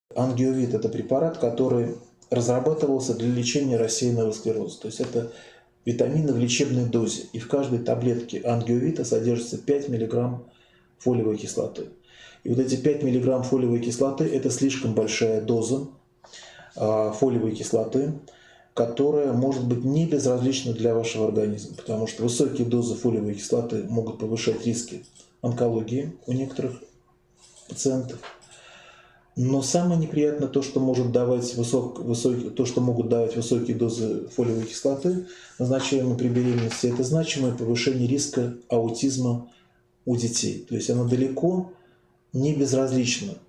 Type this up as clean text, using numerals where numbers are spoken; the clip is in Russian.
Ангиовид – это препарат, который разрабатывался для лечения рассеянного склероза. То есть это витамины в лечебной дозе. И в каждой таблетке ангиовита содержится 5 мг фолиевой кислоты. И вот эти 5 мг фолиевой кислоты – это слишком большая доза фолиевой кислоты, которая может быть не безразлична для вашего организма, потому что высокие дозы фолиевой кислоты могут повышать риски онкологии у некоторых пациентов. Но самое неприятное то, что могут давать высокие дозы фолиевой кислоты, назначаемые при беременности, это значимое повышение риска аутизма у детей. То есть оно далеко не безразлично